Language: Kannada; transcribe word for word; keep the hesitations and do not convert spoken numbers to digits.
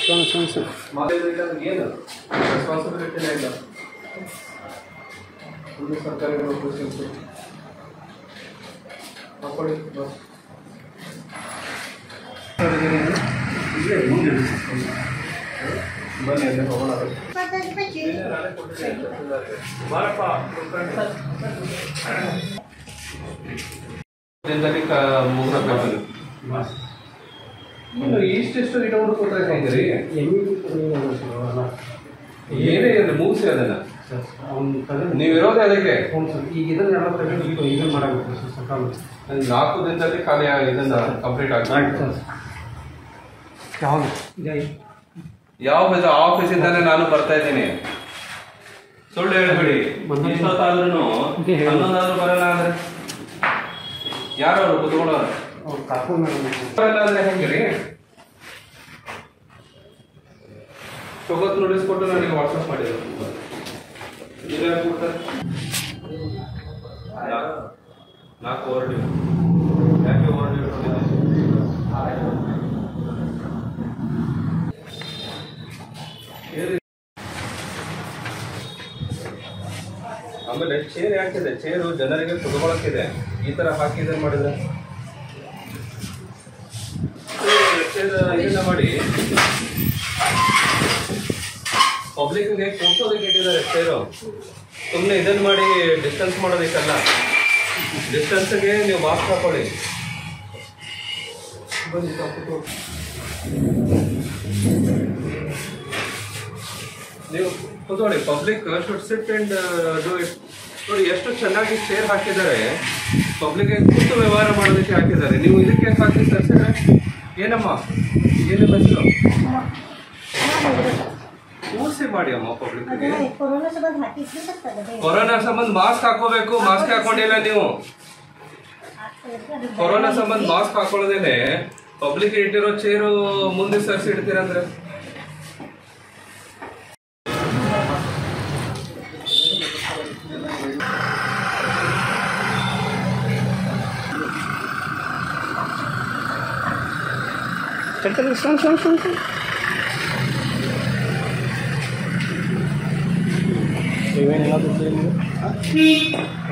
ಏನು ರೆಸ್ಪಾನ್ಸಿಬಿಲಿಟಿನೇ ಇಲ್ಲ. ಒಂದು ಸರ್ಕಾರಿ ನೌಕರಿ ಹಾಕೊಳ್ಳಿ ಬಸ್ ಬನ್ನಿ ಅಲ್ಲೇ ಹೋಗೋಣ. ಇನ್ನು ಇಷ್ಟೆಷ್ಟು ಇಟ್ಕೊಂಡು ಕೊಟ್ಟರೆ ಹೆಂಗ್ರಿ? ಏನೇ ಇರಲಿ ಮುಗಿಸಿ ಅದನ್ನ. ನೀವು ಇರೋದೇ ಅದಕ್ಕೆ. ಈಗ ಇದನ್ನೆಲ್ಲ ತೆಗೆದು ಇದನ್ನು ಮಾಡಬೇಕು ಸರ್. ನಾಲ್ಕು ದಿನದಲ್ಲಿ ಖಾಲಿ ಇದನ್ನ ಕಂಪ್ಲೀಟ್ ಆಗ್ತದೆ. ಯಾವ ಆಫೀಸಿಂದಾನೆ ನಾನು ಬರ್ತಾ ಇದ್ದೀನಿ. ಸುಳ್ಳು ಹೇಳ್ಬೇಡಿ. ಇಷ್ಟೊತ್ತಾದ್ರೂ ಹನ್ನೊಂದಾದ್ರೂ ಬರಲ್ಲ ಅಂದ್ರೆ ಯಾರು ಅವರು ಕುತ್ಕೊಳ್ಳೋರು ಬರಲ್ಲ ಅಂದ್ರೆ ಹೆಂಗ್ರಿ? ಶೋಕತ್ ನೋಟಿಸ್ ಕೊಟ್ಟು ನನಗೆ ವಾಟ್ಸಪ್ ಮಾಡಿದ್ರು. ನಾಲ್ಕು ಹೊರಡಿ ಯಾಕೆ ಹೊರಡಿ ಆಮೇಲೆ ಚೇರ್ ಯಾಕಿದೆ? ಚೇರು ಜನರಿಗೆ ಕುತ್ಕೊಳ್ಳೋಕ್ಕಿದೆ. ಈ ತರ ಹಾಕಿ ಇದನ್ನ ಮಾಡಿದ್ರೆ ಇದನ್ನ ಮಾಡಿ ಪಬ್ಲಿಕ್ಗೆ ಕೂರ್ಸೋದಕ್ಕೆ ಇಟ್ಟಿದ್ದಾರೆ ಚೇರು. ಸುಮ್ಮನೆ ಇದನ್ನ ಮಾಡಿ ಡಿಸ್ಟೆನ್ಸ್ ಮಾಡೋದಕ್ಕಲ್ಲ. ಡಿಸ್ಟೆನ್ಸ್ಗೆ ನೀವು ಮಾಸ್ಕ್ ಹಾಕೊಳ್ಳಿ. ನೀವು ಕೂತ್ಕೊಳ್ಳಿ. Public should sit and do it. ನೋಡಿ ಎಷ್ಟು ಚೆನ್ನಾಗಿ ಚೇರ್ ಹಾಕಿದ್ದಾರೆ. ಪಬ್ಲಿಕ್ಗೆ ಕೂತು ವ್ಯವಹಾರ ಮಾಡೋದಕ್ಕೆ ಹಾಕಿದ್ದಾರೆ. ನೀವು ಇದಕ್ಕೆ ಹಾಕಿ ತರಿಸಿದ್ರೆ ಏನಮ್ಮ ಏನು ಬಸ್ಸು ಕೂರಿಸಿ ಮಾಡಿ ಅಮ್ಮ. ಪಬ್ಲಿಕ್ಗೆ ಕೊರೋನಾ ಸಂಬಂಧ ಮಾಸ್ಕ್ ಹಾಕೋಬೇಕು. ಮಾಸ್ಕ್ ಹಾಕೊಂಡಿಲ್ಲ ನೀವು. ಕೊರೋನಾ ಸಂಬಂಧ ಮಾಸ್ಕ್ ಹಾಕೊಳ್ಳೋದೇನೆ ಪಬ್ಲಿಕ್ ಇಟ್ಟಿರೋ ಚೇರು ಮುಂದೆ ಸರ್ಸಿ ಇಡ್ತೀರಂದ್ರೆ ಇವೇನೆಲ್ಲ